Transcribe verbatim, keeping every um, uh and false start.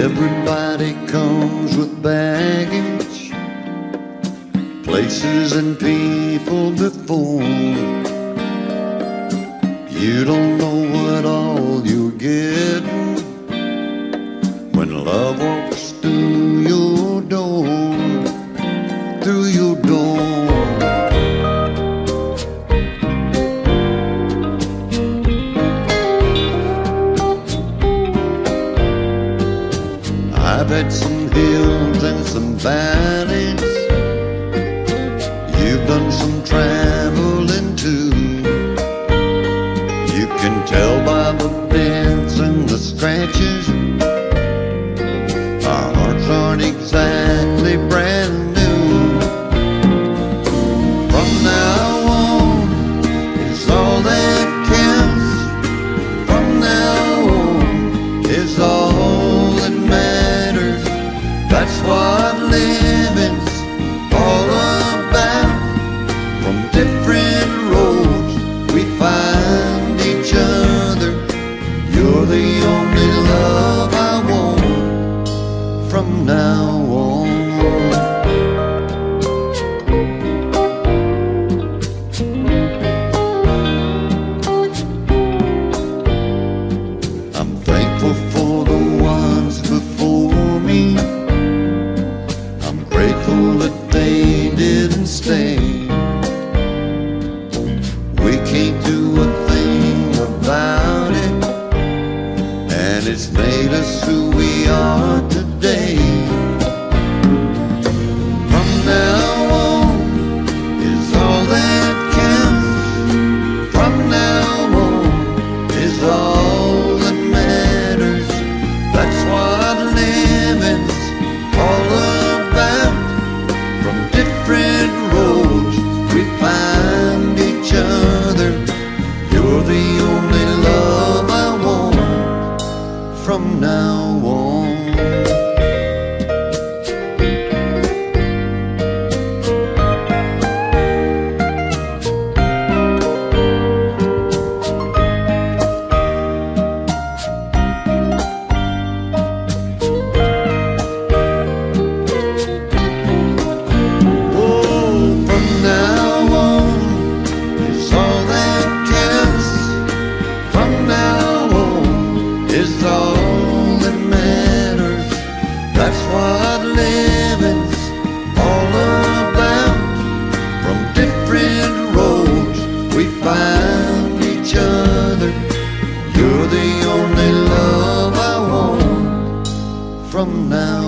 Everybody comes with baggage, places and people before. You don't know what all you're getting when love walks through your door, through your door. I've had some hills and some valleys. You've done some traveling too. You can tell by the dents and the scratches our hearts aren't exactly brand new. From now on, it's all that counts. From now on, it's all that matters. That's what living's all about. From different roads we find each other. You're the only love I want from now on. I'm thankful for the ones before me. I'm grateful that they didn't stay. We can't do a thing about it, and it's made us who we are today. From now on is all that counts. From now on is all that matters. That's what living's all about. From different roads we find each other. You're the only love I want from now on. Is all that matters. That's what living's all about. From different roads we find each other. You're the only love I want from now